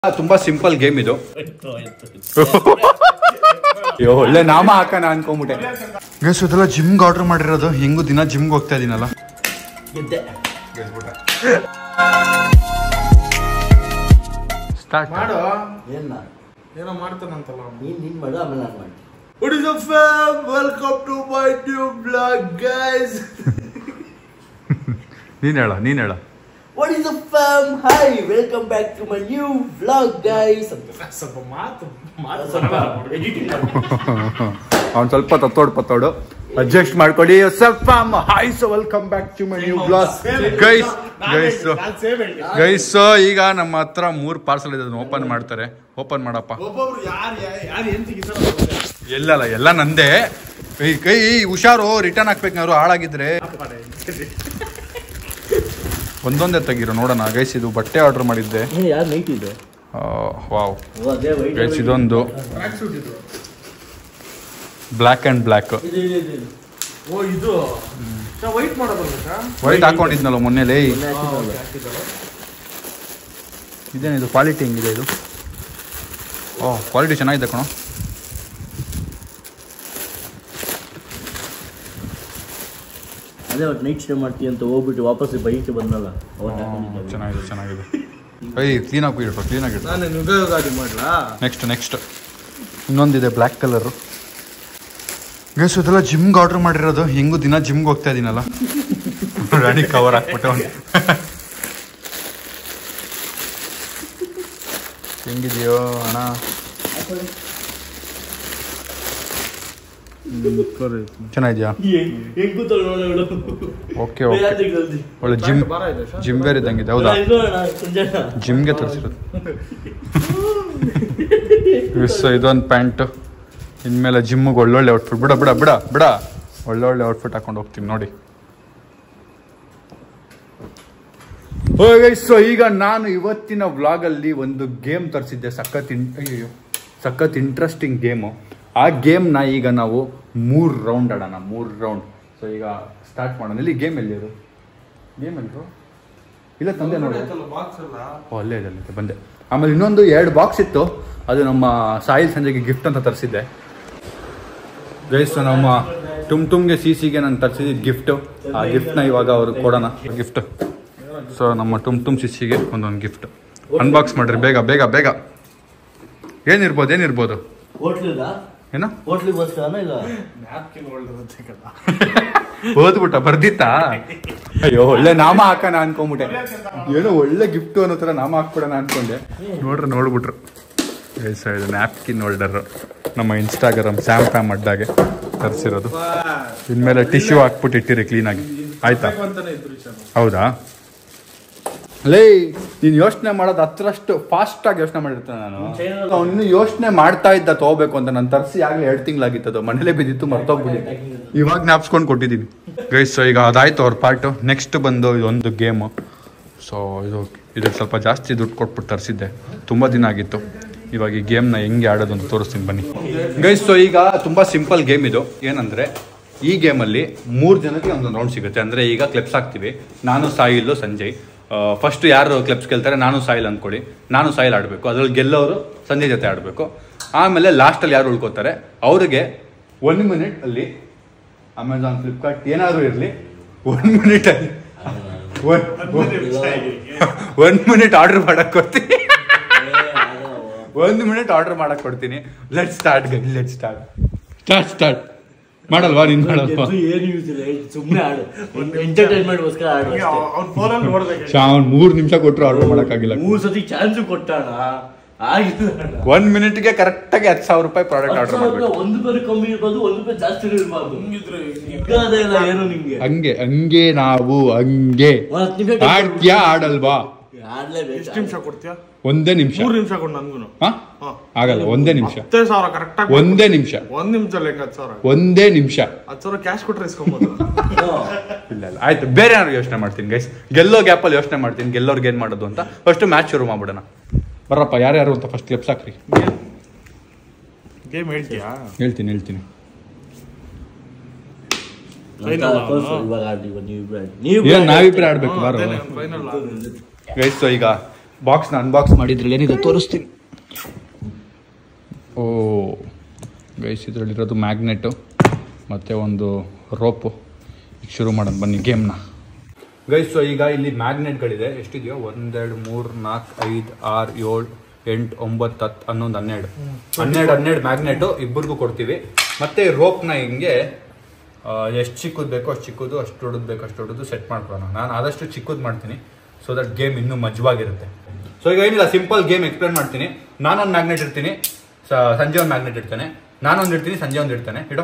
ತುಂಬಾ simple game ಇದು. ಅಯ್ಯೋ ಒಳ್ಳೆ ನಾಮ ಹಾಕೋಣ ಅನ್ಕೊಂಬಿಟ್ಟೆ. ಗೈಸ್ ಇದೆಲ್ಲ ಜಿಮ್ಗೆ ಆರ್ಡರ್ ಮಾಡಿರೋದು. ಹೆಂಗು ದಿನ ಜಿಮ್ಗೆ ಹೋಗ್ತಾ ಇದೀನಲ್ಲ. ಸ್ಟಾರ್ಟ್ ಮಾಡು. ಏನೋ ಮಾಡ್ತಾನಂತಲ್ಲ ನೀನ್ ಮಾಡು ಆಮೇಲೆ ನಾನು ಮಾಡ್ತೀನಿ. What is up fam? Welcome to my new vlog guys. ನೀನ್ ಹೇಳ. What is up fam? Hi, welcome back to my new vlog guys. ಸ್ವಲ್ಪ ಮಾತು ಸ್ವಲ್ಪ ಎಡಿಟಿಂಗ್ ಅವ್ನು ಸ್ವಲ್ಪ ತತ್ತೋಡು ಅಡ್ಜಸ್ಟ್ ಮಾಡ್ಕೊಳ್ಳಿ. Hi so welcome back to my new blog guys. ಈಗ ನಮ್ಮ ಹತ್ರ 3 ಪಾರ್ಸಲ್ ಇದೆ, ಓಪನ್ ಮಾಡ್ತಾರೆ. ಓಪನ್ ಮಾಡಪ್ಪ. ಎಲ್ಲ ನಂದೇ. ಕೈ ಹುಷಾರು, ರಿಟರ್ನ್ ಹಾಕ್ಬೇಕು ಹಾಳಾಗಿದ್ರೆ. ಒಂದೊಂದೇ ತೆಗಿರೋ ನೋಡೋಣ ಗೈಸ್. ಇದು ಬಟ್ಟೆ ಆರ್ಡರ್ ಮಾಡಿದ್ದೆ. ಯಾರು ನೈಟ್ ಇದು? ವಾವ್ ಗೈಸ್, ಇದೊಂದು ಬ್ಲ್ಯಾಕ್ ಅಂಡ್ ಬ್ಲ್ಯಾಕ್. ಓ ಇದು ವೈಟ್ ಮಾಡೋದಲ್ಲ, ವೈಟ್ ಹಾಕೊಂಡಿದ್ನಲ್ಲ ಮೊನ್ನೆಲೇ. ಇದೇನಿದು ಕ್ವಾಲಿಟಿ ಹೆಂಗಿದೆ ಇದು? ಕ್ವಾಲಿಟಿ ಚೆನ್ನಾಗಿದೆ ಕಣೋ. ಅದೇ ಅವತ್ತು ನೈಟ್ ಸ್ಟೇ ಮಾಡ್ತೀವಿ ಅಂತ ಹೋಗ್ಬಿಟ್ಟು ವಾಪಸ್ ಬೈಕ್ ಬಂದಲ್ಲ. ಚೆನ್ನಾಗಿದೆ. ಕ್ಲೀನಾಗಿ ಇಟ್ಟು. ನಾನು ನುಗ್ಗಾಡಿ ಮಾಡ್ಲಾ. ನೆಕ್ಸ್ಟ್ ಇನ್ನೊಂದಿದೆ ಬ್ಲ್ಯಾಕ್ ಕಲರ್. ಗೈಸ್ ಇದೆಲ್ಲ ಜಿಮ್ಗೆ ಆರ್ಡರ್ ಮಾಡಿರೋದು. ಹೆಂಗು ದಿನ ಜಿಮ್ಗೆ ಹೋಗ್ತಾ ಇದೀನಲ್ಲ. ರಾಣಿ ಕವರ್ ಹಾಕ್ಬಿಟ್ಟು ಹೆಂಗಿದೆಯೋ ಅಣ್ಣ? ಚೆನ್ನಾಗಿದ್ಯಾ? ಓಕೆ ಒಳ್ಳೆ ಜಿಮ್ ವೇರ್ ಇದ್ದಂಗಿದೆ. ಹೌದಾ? ಜಿಮ್ಗೆ ತರಿಸಿರೋದು. ಇದೊಂದು ಪ್ಯಾಂಟ್. ಇನ್ಮೇಲೆ ಜಿಮ್ಗೆ ಒಳ್ಳೊಳ್ಳೆ ಔಟ್ಫಿಟ್. ಬಿಡ ಒಳ್ಳೊಳ್ಳೆ ಔಟ್ಫಿಟ್ ಹಾಕೊಂಡು ಹೋಗ್ತೀವಿ ನೋಡಿ. ಸೊ ಈಗ ನಾನು ಇವತ್ತಿನ ವ್ಲಾಗಲ್ಲಿ ಒಂದು ಗೇಮ್ ತರಿಸಿದ್ದೆ. ಸಖತ್ ಇಂಟ್ರೆಸ್ಟಿಂಗ್ ಗೇಮು. ಆ ಗೇಮ್ನ ಈಗ ನಾವು 3 ರೌಂಡ್ ಆಡೋಣ. 3 ರೌಂಡ್. ಸೊ ಈಗ ಸ್ಟಾರ್ಟ್ ಮಾಡೋಣ. ಇಲ್ಲಿ ಗೇಮ್ ಎಲ್ಲಿರು? ಗೇಮ್ ಎಲ್ರು ಇಲ್ಲ ತಂದೆ ನೋಡಿ. ಅಲ್ಲೇ ಬಂದೆ. ಆಮೇಲೆ ಇನ್ನೊಂದು 2 ಬಾಕ್ಸ್ ಇತ್ತು. ಅದು ನಮ್ಮ ಸಾಯಿಲ್ ಸಂಜೆಗೆ ಗಿಫ್ಟ್ ಅಂತ ತರಿಸಿದ್ದೆ ಗೈಸ್. ನಮ್ಮ ಟುಮ್ಗೆ ಸಿಸಿಗೆ ನಾನು ತರಿಸಿದ್ದು ಗಿಫ್ಟು. ಆ ಗಿಫ್ಟ್ನ ಇವಾಗ ಅವ್ರಿಗೆ ಕೊಡೋಣ ಗಿಫ್ಟ್. ಸೊ ನಮ್ಮ ಟುಮ್ ಸಿಸಿಗೆ ಒಂದೊಂದು ಗಿಫ್ಟ್ ಅನ್ಬಾಕ್ಸ್ ಮಾಡ್ರಿ ಬೇಗ. ಏನಿರ್ಬೋದು? ಏನೋ ಓದ್ಬಿಟ್ಟ ಬರ್ದಿತ್ತಾ? ಅಯ್ಯೋ ಒಳ್ಳೆ ನಾಮ ಹಾಕೋಣ ಅನ್ಕೊಂಬಿಟ್ಟೆ. ಏನೋ ಒಳ್ಳೆ ಗಿಫ್ಟ್ ಅನ್ನೋ ಥರ ನಾಮ ಹಾಕ್ಬಿಡೋಣ ಅನ್ಕೊಂಡೆ. ನೋಡ್ಬಿಟ್ರು. ಇದು ನ್ಯಾಪ್ಕಿನ್ ಹೋಲ್ಡರ್ ನಮ್ಮ ಇನ್ಸ್ಟಾಗ್ರಾಮ್ ಸ್ಯಾಮ್ ಅಡ್ಡಾಗೆ ತರಿಸಿರೋದು. ಇನ್ಮೇಲೆ ಟಿಶ್ಯೂ ಹಾಕ್ಬಿಟ್ಟು ಇಟ್ಟಿರಿ ಕ್ಲೀನಾಗಿ, ಆಯ್ತಾ? ಹೌದಾ? ಲೇ ನೀನು ಯೋಚನೆ ಮಾಡೋದು ಹತ್ರಷ್ಟು ಫಾಸ್ಟಾಗಿ ಯೋಚನೆ ಮಾಡಿರ್ತಾನೆ ನಾನು. ಅವನು ಯೋಚನೆ ಮಾಡ್ತಾ ಇದ್ದ ತಗೋಬೇಕು ಅಂತ. ನಾನು ತರಿಸಿ ಆಗಲೇ 2 ತಿಂಗಳಾಗಿತ್ತದು. ಮನೇಲೇ ಬಿದ್ದಿತ್ತು, ಮರ್ತೋಗ್ಬಿಟ್ಟಿದ್ದೆ. ಇವಾಗ ಜ್ಞಾಪಿಸ್ಕೊಂಡು ಕೊಟ್ಟಿದ್ದೀನಿ ಗೈಸ್. ಸೊ ಈಗ ಅದಾಯ್ತು ಅವ್ರ ಪಾರ್ಟು. ನೆಕ್ಸ್ಟ್ ಬಂದು ಇದೊಂದು ಗೇಮು. ಸೊ ಇದಕ್ಕೆ ಸ್ವಲ್ಪ ಜಾಸ್ತಿ ದುಡ್ಡು ಕೊಟ್ಬಿಟ್ಟು ತರಿಸಿದ್ದೆ. ತುಂಬ ದಿನ ಆಗಿತ್ತು. ಇವಾಗ ಈ ಗೇಮ್ನ ಹೆಂಗೆ ಆಡೋದು ಅಂತ ತೋರಿಸ್ತೀನಿ ಬನ್ನಿ ಗೈಸ್. ಸೊ ಈಗ ತುಂಬ ಸಿಂಪಲ್ ಗೇಮ್ ಇದು. ಏನಂದರೆ ಈ ಗೇಮಲ್ಲಿ 3 ಜನಕ್ಕೆ ಒಂದೊಂದು ರೌಂಡ್ ಸಿಗುತ್ತೆ. ಅಂದರೆ ಈಗ ಕ್ಲಿಪ್ಸ್ ಹಾಕ್ತೀವಿ. ನಾನು ಸಾಯಿಲ್ ಸಂಜಯ್. ಫಸ್ಟ್ ಯಾರು ಕ್ಲಿಪ್ಸ್ ಕೇಳ್ತಾರೆ, ನಾನು ಸಾಯಿಲ್ ಅಂದ್ಕೊಳ್ಳಿ. ನಾನು ಸಾಯಿಲ್ ಆಡಬೇಕು. ಅದ್ರಲ್ಲಿ ಗೆಲ್ಲೋರು ಸಂಜಯ್ ಜೊತೆ ಆಡಬೇಕು. ಆಮೇಲೆ ಲಾಸ್ಟಲ್ಲಿ ಯಾರು ಉಳ್ಕೋತಾರೆ ಅವ್ರಿಗೆ 1 ಮಿನಿಟ್ ಅಲ್ಲಿ ಅಮೆಝಾನ್, ಫ್ಲಿಪ್ಕಾರ್ಟ್ ಏನಾದರೂ ಇರಲಿ 1 ಮಿನಿಟಲ್ಲಿ 1 ಮಿನಿಟ್ ಆರ್ಡರ್ ಮಾಡಕ್ಕೆ ಕೊಡ್ತೀನಿ. 1 ಮಿನಿಟ್ ಆರ್ಡರ್ ಮಾಡಕ್ಕೆ ಕೊಡ್ತೀನಿ. ಲೆಟ್ ಸ್ಟಾರ್ಟ್ ಮಾಡಲ್ವಾ? ನೀನು ಮಾಡಲ್ವಾ? ಅವ್ನು 3 ನಿಮಿಷ ಕೊಟ್ಟರು ಆರ್ಡರ್ ಮಾಡೋಕ್ಕಾಗಿಲ್ಲ. 3 ಸತಿ ಚಾನ್ಸು ಕೊಟ್ಟಾಣ. 1 ಮಿನಿಟ್ಗೆ ಕರೆಕ್ಟಾಗಿ 10,000 ರೂಪಾಯಿ ಪ್ರಾಡಕ್ಟ್ ಆರ್ಡರ್ ಮಾಡಬೇಕು. 1 ರೂಪಾಯಿ ಕಮ್ಮಿ ಇರ್ಬೋದು, 1 ರೂಪಾಯಿ ಜಾಸ್ತಿ ಇರ್ಬಾರ್ದು. ಏನು ನಿಮ್ಗೆ ಹಂಗೆ ನಾವು ಆಡ್ತೀಯಾ ಆಡಲ್ವಾ? ಎಷ್ಟು ನಿಮಿಷ ಕೊಡ್ತೀಯಾ? 1 ನಿಮಿಷ. 3 ನಿಮಿಷ ಕೊಡು ನನ್ಗೂ. ಆಗಲ್ಲ. 1 ನಿಮಿಷ. 10,000 ಕರೆಕ್ಟಾಗಿ. 1 ನಿಮಿಷ. 1 ನಿಮಿಷ ಲೆಕ್ಕ 10,000. 1 ನಿಮಿಷ. 10,000 ಕ್ಯಾಶ್ ಕೊಟ್ರೆ ಇಸ್ಕೊಬೋದು. ಇಲ್ಲ ಆಯ್ತು. ಬೇರೆ ಯಾರು ಯೋಚನೆ ಮಾಡ್ತೀನಿ ಗೈಸ್. ಗೆಲ್ಲೋ ಗ್ಯಾಪಲ್ಲಿ ಯೋಚನೆ ಮಾಡ್ತೀನಿ ಗೆಲ್ಲೋರ್ಗೆ ಏನು ಮಾಡೋದು ಅಂತ. ಫಸ್ಟ್ ಮ್ಯಾಚ್ ಶುರು ಮಾಡ್ಬಿಡೋಣ. ಬರ್ರಪ್ಪ ಯಾರ್ಯಾರು ಅಂತ ಫಸ್ಟ್ ಕ್ಲಿಪ್ಸ್ ಹಾಕ್ರಿ. ಗೇಮ್ ಹೇಳ್ತೀಯಾ? ಹೇಳ್ತೀನಿ. ನಾವಿಬ್ರೆ ಆಡ್ಬೇಕು. ಗೈಸ್ ಈಗ ಬಾಕ್ಸ್ನ ಅನ್ಬಾಕ್ಸ್ ಮಾಡಿದ್ರಲ್ಲಿ ಏನಿದೆ ತೋರಿಸ್ತೀನಿ. ಓ ಗೈಸ್, ಇದರಲ್ಲಿರೋದು ಮ್ಯಾಗ್ನೆಟು ಮತ್ತು ಒಂದು ರೋಪು. ಈಗ ಶುರು ಮಾಡೋಣ ಬನ್ನಿ ಗೇಮ್ನ. ಗೈಸ್, ಸೊ ಈಗ ಇಲ್ಲಿ ಮ್ಯಾಗ್ನೆಟ್ಗಳಿದೆ. ಎಷ್ಟಿದೆಯೋ 1 2 3 4 5 6 7 8 9 10 11 12 ಮ್ಯಾಗ್ನೆಟು ಇಬ್ಬರಿಗೂ ಕೊಡ್ತೀವಿ. ಮತ್ತು ರೋಪ್ನ ಹಿಂಗೆ ಎಷ್ಟು ಚಿಕ್ಕದು ಬೇಕೋ ಅಷ್ಟು ಚಿಕ್ಕದು, ಅಷ್ಟು ದೊಡ್ಡದು ಬೇಕೋ ಅಷ್ಟು ದೊಡ್ಡದು ಸೆಟ್ ಮಾಡ್ಕೊಳ್ಳೋಣ. ನಾನು ಆದಷ್ಟು ಚಿಕ್ಕದು ಮಾಡ್ತೀನಿ, ಸೊ ದಟ್ ಗೇಮ್ ಇನ್ನೂ ಮಜವಾಗಿರುತ್ತೆ. ಸೊ ಈಗ ಏನಿಲ್ಲ, ಸಿಂಪಲ್ ಗೇಮ್ ಎಕ್ಸ್ಪ್ಲೇನ್ ಮಾಡ್ತೀನಿ. ನಾನೊಂದು ಮ್ಯಾಗ್ನೆಟ್ ಇರ್ತೀನಿ, ಸಂಜೆ ಒಂದು ಮ್ಯಾಗ್ನೆಟ್ ಇರ್ತಾನೆ, ನಾನೊಂದು ಇಡ್ತೀನಿ, ಸಂಜೆ ಒಂದು ಇಡ್ತಾನೆ. ಇಡೋ.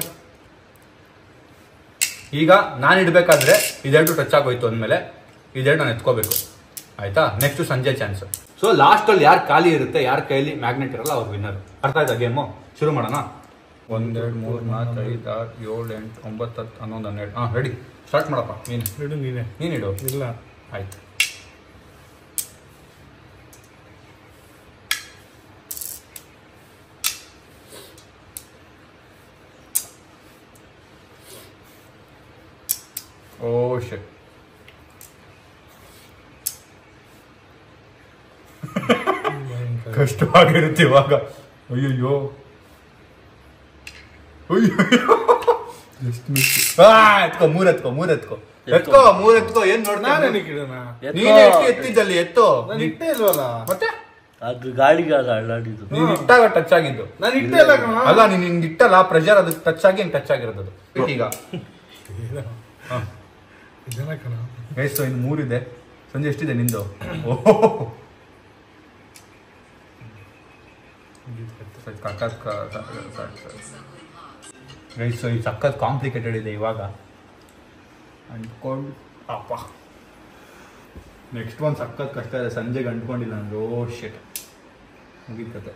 ಈಗ ನಾನು ಇಡಬೇಕಾದ್ರೆ ಇದೆರಡು ಟಚ್ ಆಗೋಯ್ತು ಅಂದಮೇಲೆ ಇದೆರಡು ನಾನು ಎತ್ಕೋಬೇಕು, ಆಯ್ತಾ? ನೆಕ್ಸ್ಟ್ ಸಂಜೆ ಚಾನ್ಸ್. ಸೊ ಲಾಸ್ಟಲ್ಲಿ ಯಾರು ಖಾಲಿ ಇರುತ್ತೆ, ಯಾರ ಕೈಲಿ ಮ್ಯಾಗ್ನೆಟ್ ಇರಲ್ಲ, ಅವ್ರು ವಿನ್ನರ್. ಅರ್ಥ ಆಯ್ತಾ ಗೇಮು? ಶುರು ಮಾಡೋಣ. 1 2 3 4 5 6 7 8 9 10 11 12. ಹಾಂ, ರೆಡಿ, ಸ್ಟಾರ್ಟ್ ಮಾಡಪ್ಪ. ನೀನಿಡು. ಇಲ್ಲ, ಆಯ್ತು. ಓ ಶಿಟ್. ಕಷ್ಟವಾಗಿರುತ್ತೆ ಇವಾಗ. ಅಯ್ಯಯ್ಯೋ, ಎತ್ಕೋ, ಮೂರೆತ್ಕೋ. ಏನ್ ನೋಡ್ತಾ ಎತ್ತಿದ್ದಲ್ಲಿ ಎತ್ತು ಮತ್ತೆ ಅದು ಗಾಳಿಗೆ ಅಲ್ಲಾಡಿದ್ದು. ನೀನ್ ಇಟ್ಟಾಗ ಟಚ್ ಆಗಿದ್ದು. ಅಲ್ಲ, ನೀನ್ ಹಿಂಗ್ ಇಟ್ಟಲ್ಲ, ಪ್ರೆಷರ್ ಅದಕ್ಕೆ ಟಚ್ ಆಗಿ ಹಿಂಗ್ ಟಚ್ ಆಗಿರೋದು. ಈಗ ಎಷ್ಟು? ಇನ್ನು 3 ಇದೆ. ಸಂಜೆ ಎಷ್ಟಿದೆ ನಿಂದು? ಈ ಸಖತ್ ಕಾಂಪ್ಲಿಕೇಟೆಡ್ ಇದೆ ಇವಾಗ. ಅಂಟ್ಕೊಂಡು ಅಪ್ಪ, ನೆಕ್ಸ್ಟ್ ಒಂದು ಸಖತ್ ಕಷ್ಟ ಇದೆ. ಸಂಜೆಗೆ ಅಂಟ್ಕೊಂಡಿಲ್ಲ ಅಂದ್ರೆ ಓ ಶಿಟ್, ಮುಗಿತತೆ.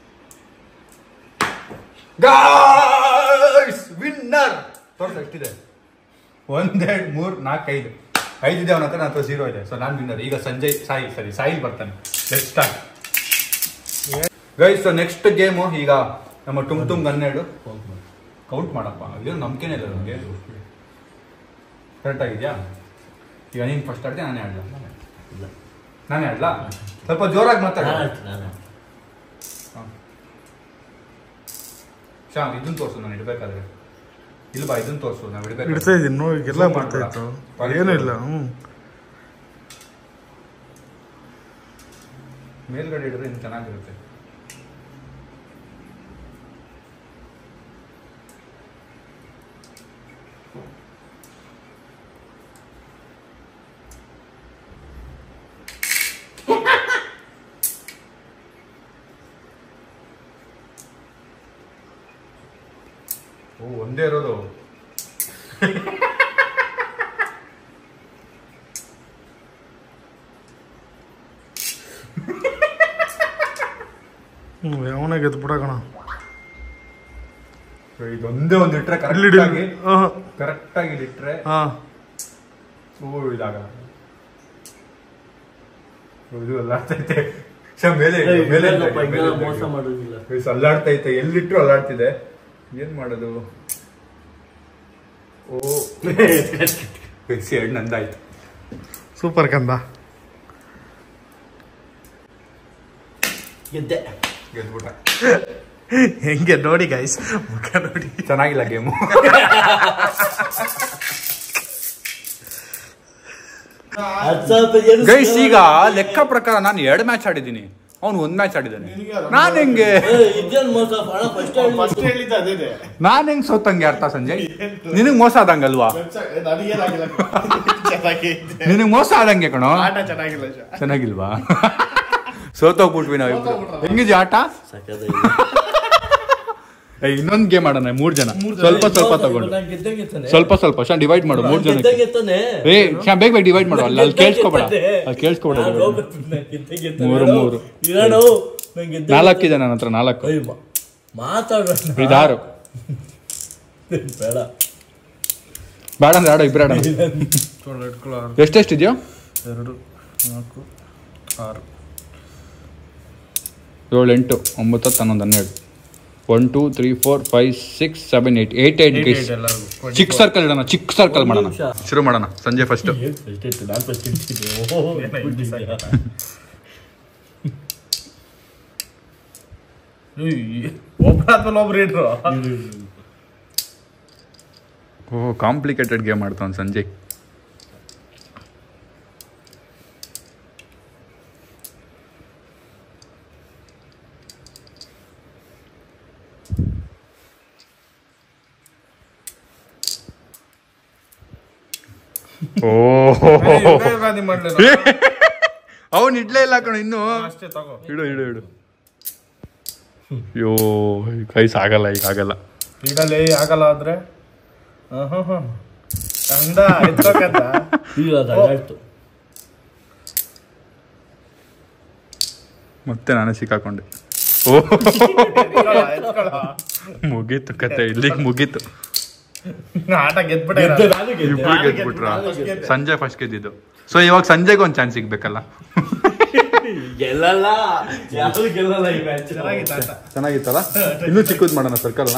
ವಿನ್ನರ್ ತೋರ್ಸ ಎಷ್ಟಿದೆ? 1 2 3 4 5 5 ಇದೆ ಅವನ ಹತ್ರ, ನನ್ನ ಹತ್ರ 0 ಇದೆ. ಸೊ ನಾನು ವಿನ್ನರ್. ಈಗ ಸಂಜಯ್ ಸಾಯಿಲ್ ಬರ್ತಾನೆ. Let's start guys. So next game ಈಗ ನಮ್ಮ ಟುಮ್ 12 ಕೌಂಟ್ ಮಾಡಪ್ಪ. ಅದೇನು ನಂಬಿಕೆನೇ ಇಲ್ಲ ನಮಗೆ. ಕರೆಕ್ಟ್ ಆಗಿದೆಯಾ? ಈಗ ನೀನು ಫಸ್ಟ್ ಆಡ್ತೀಯ, ನಾನೇ ಆಡ್ಲಾ? ಸ್ವಲ್ಪ ಜೋರಾಗಿ ಮಾತಾಡ. ಶ್ಯಾಮ್, ಇದನ್ನ ತೋರಿಸು ನಾನು ಇಡ್ಬೇಕಾದ್ರೆ. ಇಲ್ವಾ, ಇದನ್ನ ತೋರಿಸು ನಾವು ಇಡ್ಬೇಕು. ಇಡ್ತಾ ಇದ್ದೀನಿ ನೋಡಿ, ಎಲ್ಲ ಮಾಡ್ತಾ ಇತ್ತು, ಏನೂ ಇಲ್ಲ. ಮೇಲ್ಗಡೆ ಇಡಿದ್ರೆ ಇನ್ನು ಚೆನ್ನಾಗಿರುತ್ತೆ. ಓ, ಒಂದೇ ಇರೋದು. ಅವನಾಗ ಎದ್ದು ಬಿಡೋಣ. ಇದೊಂದೇ ಒಂದು ಇಟ್ರೆ ಕರೆಕ್ಟ್ ಆಗಿ ಇಟ್ರೆ ಇದಾಗಲ್ಲ. ಇದು ಅಲ್ಲಾಡ್ತೈತೆ. ಅಲ್ಲಾಡ್ತೈತೆ, ಎಲ್ಲಿಟ್ರು ಅಲ್ಲಾಡ್ತಿದೆ. ಏನ್ ಮಾಡೋದು? ಓ, ಎರಡು ನಂದಾಯ್ತು. ಸೂಪರ್ ಕಂದ, ಗೆದ್ಬಿಟ್ಟ. ಹೆಂಗೆ ನೋಡಿ ಗೈಸ್, ಮುಖ ನೋಡಿ. ಚೆನ್ನಾಗಿಲ್ಲ ಗೇಮು. ಗೈಸ್, ಈಗ ಲೆಕ್ಕ ಪ್ರಕಾರ ನಾನು 2 ಮ್ಯಾಚ್ ಆಡಿದ್ದೀನಿ, ಅವ್ನು 1 ಮ್ಯಾಚ್ ಆಡಿದ್ದಾನೆ. ನಾನು ಹೆಂಗೆ ಸೋತಂಗೆ ಅರ್ಥ ಸಂಜಯ್? ನಿನಗ್ ಮೋಸ ಆದಂಗಲ್ವಾ? ನಿನಗ್ ಮೋಸ ಆದಂಗೆ ಕಣೋ. ಚೆನ್ನಾಗಿಲ್ವಾ? ಸೋತೋಗ್ಬಿಟ್ವಿ ನಾವು. ಹೆಂಗಿದ್ಯಾ ಆಟ? ಇನ್ನೊಂದು ಗೇಮ್ ಆಡೋಣ 3 ಜನ. ಸ್ವಲ್ಪ ತಗೊಂಡು ಸ್ವಲ್ಪ ಡಿವೈಡ್ ಮಾಡು 3 ಜನ. ಬೇಗ ಡಿವೈಡ್ ಮಾಡು. ಅಲ್ಲಿ ಕೇಳಿಸ್ಕೊಬೇಡ. 4 ಇದೆ ನನ್ನ ಹತ್ರ. 4 6 ಬೇಡ ಅಂದ್ರೆ ಆಡೋ, ಇಬ್ಬರು ಆಡೋಣ. ಎಷ್ಟೆಷ್ಟಿದೆಯೋ? 2 4 6 7 8 9 10 11 12 1 2 3 4 5 6 7 8 8 ಚಿಕ್ಕ ಸರ್ಕಲ್ ಇಡೋಣ. ಚಿಕ್ಕ ಸರ್ಕಲ್ ಮಾಡೋಣ. ಶುರು ಮಾಡೋಣ. ಸಂಜೆ ಫಸ್ಟ್. ಒಬ್ಬರಾದ್ಮೇಲೆ ಒಬ್ರು ಇಟ್ರು. ಓ ಕಾಂಪ್ಲಿಕೇಟೆಡ್ ಗೇಮ್ ಆಡ್ತಾವ್ ಸಂಜಯ್. ಅವನ್ ಇಡ್ಲೇ ಇಲ್ಲ ಕಣ ಇನ್ನು. ಅಷ್ಟೇ ತಗೋ. ಇಡು. ಅಯ್ಯೋ ಕೈಸ್ ಆಗಲ್ಲ, ಈಗ ಆಗಲ್ಲ. ಇಡಲೇ ಆಗಲ್ಲ ಆದ್ರೆ ಕಂದ ಎತ್ತೋಕಂತ ಆಯ್ತು. ಮತ್ತೆ ನಾನೇ ಸಿಕ್ಕಾಕೊಂಡೆ. ಓ ಮುಗೀತು ಕತೆ, ಇಲ್ಲಿಗೆ ಮುಗೀತು. ಆಟ ಗೆದ್ಬಿಟ್ಟ. ಇಬ್ರು ಗೆದ್ಬಿಟ್ರ. ಸಂಜಯ್ ಫಸ್ಟ್ ಗೆದ್ದಿದ್ದು. ಸೊ ಇವಾಗ ಸಂಜಯ್ಗೆ ಒಂದು ಚಾನ್ಸ್ ಸಿಗ್ಬೇಕಲ್ಲ. ಗೆಲ್ಲಲ್ಲ, ಯಾರು ಗೆಲ್ಲಲ್ಲ ಈ ಮ್ಯಾಚ್. ಚೆನ್ನಾಗಿತ್ತಲ್ಲ. ಇನ್ನೂ ಚಿಕ್ಕದ್ ಮಾಡೋಣ ಸರ್ಕಲ್ನ.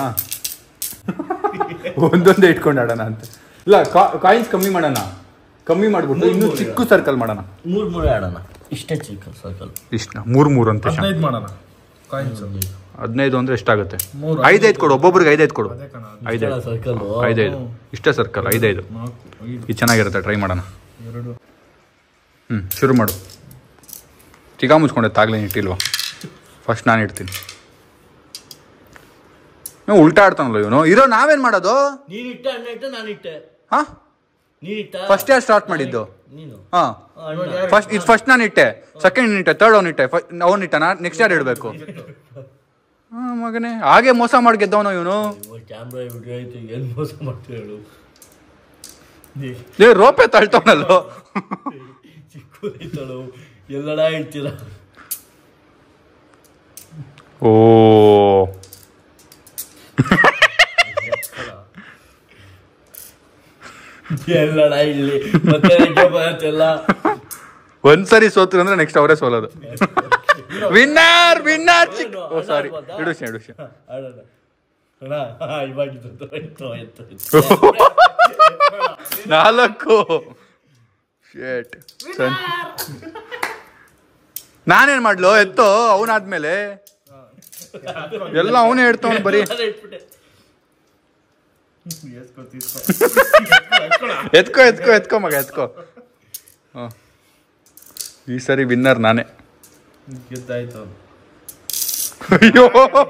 ಒಂದೊಂದೇ ಇಟ್ಕೊಂಡು ಆಡೋಣ ಅಂತ. ಇಲ್ಲ ಕಾಯಿನ್ಸ್ ಕಮ್ಮಿ ಮಾಡೋಣ, ಕಮ್ಮಿ ಮಾಡ್ಬಿಟ್ಟು ಇನ್ನೂ ಚಿಕ್ಕ ಸರ್ಕಲ್ ಮಾಡೋಣ. 3 ಆಡೋಣ. ಇಷ್ಟೇ ಚಿಕ್ಕ ಸರ್ಕಲ್. ಇಷ್ಟ 3 ಅಂತ 15 ಮಾಡೋಣ. ಕಾಯಿನ್ಸ್ 15 ಅಂದ್ರೆ ಎಷ್ಟಾಗುತ್ತೆ? 5 ಕೊಡು, ಒಬ್ಬೊಬ್ರಿಗೆ 5 ಕೊಡು. 5 ಸರ್ಕಲ್ 5 ಇಷ್ಟೇ ಸರ್ಕಲ್. 5 ಇದು ಚೆನ್ನಾಗಿರುತ್ತೆ, ಟ್ರೈ ಮಾಡೋಣ. ಶುರು ಮಾಡು. ಚಿಕ್ಕ ಮುಚ್ಕೊಂಡೆ ತಾಗ್ಲೇ ಇಟ್ಟಿಲ್ವಾ? ಫಸ್ಟ್ ನಾನು ಇಡ್ತೀನಿ. ನೀವು ಉಲ್ಟಾ ಆಡ್ತಾನಲ್ಲ ಇವನು. ಇರೋ ನಾವೇನ್ ಮಾಡೋದು? ನೀನಿಟ್ಟೆ, ಅಣ್ಣ ಇಟ್ಟೆ, ನಾನಿಟ್ಟೆ. ಹಾ ನೀನಿಟ್ಟ. ಫಸ್ಟ್ ಯಾರು ಸ್ಟಾರ್ಟ್ ಮಾಡಿದ್ದು? ನೀನು. ಹಾ ಫಸ್ಟ್ ನಾನು ಇಟ್ಟೆ, ಸೆಕೆಂಡ್ ಇಟ್ಟೆ, ಥರ್ಡ್ ಅವ್ನು ಇಟ್ಟೆ, ಅವ್ನು ಇಟ್ಟ. ನೆಕ್ಸ್ಟ್ ಯಾರು ಇಡಬೇಕು? ಹಾ ಮಗನೇ, ಹಾಗೆ ಮೋಸ ಮಾಡಿ ಗೆದ್ದವನು ಇವನು. ಕ್ಯಾಮ್ರಾ ವಿಡಿಯೋ ಆಯ್ತು, ಏನ್ ಮೋಸ ಮಾಡ್ತೀವಿ ಹೇಳು. ರೋಪೆ ತಳ್ತವನಲ್ಲೋ. ಚಿಕ್ಕಳು ಎಲ್ಲಡ ಇಡ್ತೀರ. ಓ ಎಲ್ಲಡ ಇಲ್ಲಿ ಮತ್ತೆ ಬರತ್ತೆಲ್ಲ. ಒಂದ್ಸರಿ ಸೋತ್ರು ಅಂದ್ರೆ ನೆಕ್ಸ್ಟ್ ಅವರೇ ಸೋಲೋದು. ವಿನ್ನರ್ ವಿನ್ನರ್ ಚಿಕ್. ಓ ಸಾರಿ, ಇಡು. ನಾಲ್ಕು. ನಾನೇನ್ ಮಾಡ್ಲು? ಎತ್ತೋ ಅವನಾದ್ಮೇಲೆ ಎಲ್ಲ ಅವನೇ ಇಡ್ತಾವನು ಬರೀ. ಎತ್ಕೋ ಮಗ ಎತ್ಕೋ. ಈ ಸರಿ ವಿನ್ನರ್ ನಾನೇ. ಗೆದ್ದಾಯ್ತು. ಅಯ್ಯೋ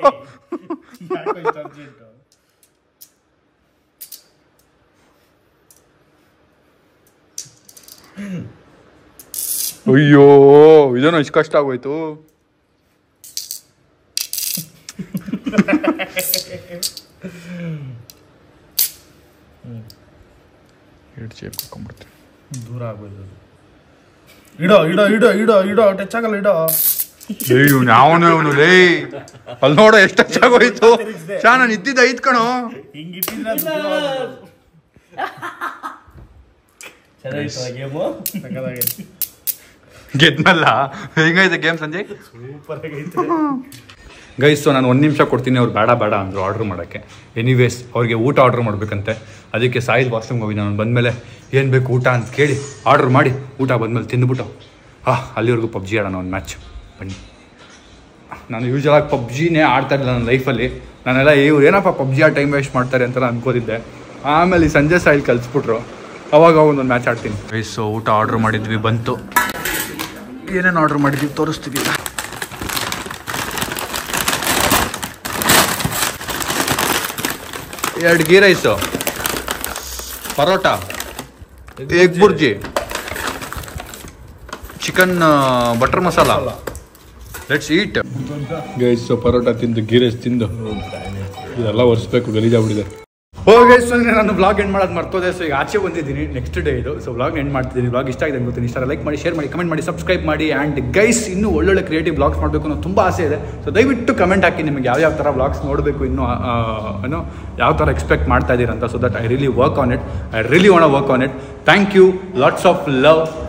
ಅಯ್ಯೋ ಇದನ್ನು ಎಷ್ಟು ಕಷ್ಟ ಆಗೋಯ್ತು. ದೂರ ಆಗೋದು. ಇಡೋ ಟಚ್ ಆಗಲ್ಲ. ಅವನು ಲೇ ಅಲ್ಲಿ ನೋಡೋ ಎಷ್ಟು ಟಚ್ ಆಗೋಯ್ತು. ನಾನು ಇದ್ದಿದ್ದ 5 ಕಣೋ. ಗೆದ್ನಲ್ಲ. ಹೆಂಗೈತೆ ಗೇಮ್ ಸಂಜಯ್? ಸೂಪರ್ ಆಗೈತೆ ಗೈಸ್. ಸೊ ನಾನು 1 ನಿಮಿಷ ಕೊಡ್ತೀನಿ. ಅವ್ರು ಬೇಡ ಅಂದರು ಆರ್ಡ್ರ್ ಮಾಡೋಕ್ಕೆ. ಎನಿವೇಸ್ ಅವ್ರಿಗೆ ಊಟ ಆರ್ಡ್ರ್ ಮಾಡಬೇಕಂತೆ. ಅದಕ್ಕೆ ಸಾಯಿಲ್ ವಾಶ್ರೂಮ್ಗೆ ಹೋಗಿ ನಾನು ಬಂದಮೇಲೆ ಏನು ಬೇಕು ಊಟ ಅಂತ ಕೇಳಿ ಆರ್ಡ್ರ್ ಮಾಡಿ ಊಟ ಬಂದಮೇಲೆ ತಿಂದುಬಿಟ್ಟು ಅಲ್ಲಿವರೆಗೂ ಪಬ್ಜಿ ಆಡೋಣ ಒಂದು ಮ್ಯಾಚ್. ಬನ್ನಿ. ನಾನು ಯೂಶ್ವಲಾಗಿ ಪಬ್ಜಿನೇ ಆಡ್ತಾ ಇರಲಿಲ್ಲ ನನ್ನ ಲೈಫಲ್ಲಿ. ನಾನೆಲ್ಲ ಇವ್ರು ಏನಪ್ಪ ಪಬ್ಜಿ ಆ ಟೈಮ್ ವೇಸ್ಟ್ ಮಾಡ್ತಾರೆ ಅಂತೆಲ್ಲ ಅನ್ಕೋತಿದ್ದೆ. ಆಮೇಲೆ ಈ ಸಂಜೆ ಸಾಯಿಲ್ ಕಲಿಸ್ಬಿಟ್ರು. ಅವಾಗ ಒಂದೊಂದು ಮ್ಯಾಚ್ ಆಡ್ತೀನಿ. ಗೈಸ್ ಸೊ ಊಟ ಆರ್ಡ್ರ್ ಮಾಡಿದ್ವಿ, ಬಂತು. ಏನೇನು ಆರ್ಡ್ರ್ ಮಾಡಿದ್ವಿ ತೋರಿಸ್ತೀವಿ. 2 ghee rice, paratha, egg bhurji, chicken butter masala. Let's eat guys. So paratha ತಿಂದು ಗೀ ರೈಸ್ ತಿಂದು ಇದೆಲ್ಲ ಒರೆಸ್ಬೇಕು, ಗಲೀಜಾಗ್ಬಿಟ್ಟಿದೆ. ಗೈಸ್ ನಾನು ಬ್ಲಾಗ್ ಎಂಡ್ ಮಾಡೋದು ಮರ್ತೋದೆ. ಸೊ ಈಗ ಆಚೆ ಬಂದಿದ್ದೀನಿ, ನೆಕ್ಸ್ಟ್ ಡೇ ಇದು. ಸೊ ಬ್ಲಾಗ್ ಎಂಡ್ ಮಾಡ್ತಿದ್ದೀನಿ. ಬ್ಲಾಗ್ ಇಷ್ಟ ಆಗಿದೆ ಗೊತ್ತೀನಿ. ಇಷ್ಟ ಲೈಕ್ ಮಾಡಿ, ಶೇರ್ ಮಾಡಿ, ಕಮೆಂಟ್ ಮಾಡಿ, ಸಬ್ಸ್ಕ್ರೈಬ್ ಮಾಡಿ. ಆ್ಯಂಡ್ ಗೈಸ್ ಇನ್ನೂ ಒಳ್ಳೊಳ್ಳೆ ಕ್ರಿಯೇಟಿವ್ ಬ್ಲಾಗ್ಸ್ ಮಾಡಬೇಕು ಅನ್ನೋ ತುಂಬ ಆಸೆ ಇದೆ. ಸೊ ದಯವಿಟ್ಟು ಕಮೆಂಟ್ ಹಾಕಿ ನಿಮಗೆ ಯಾವ ಥರ ಬ್ಲಾಗ್ಸ್ ನೋಡಬೇಕು, ಇನ್ನೂ ಏನೋ ಯಾವ ಥರ ಎಕ್ಸ್ಪೆಕ್ಟ್ ಮಾಡ್ತಾ ಇದ್ದೀರಂತ. So that I really work on it. I really want to work on it. Thank you. Lots of love.